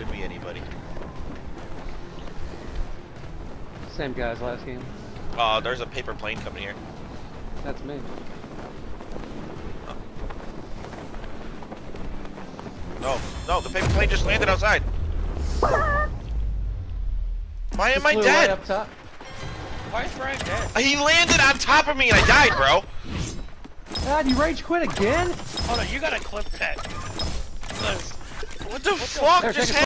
could be anybody. Same guy as last game. There's a paper plane coming here. That's me. No, the paper plane just landed outside. Why am I Flew dead? Right up top. Why is Ryan dead? He landed on top of me and I died, bro. God, you rage quit again? Hold on, you gotta clip that. What the fuck There, just take a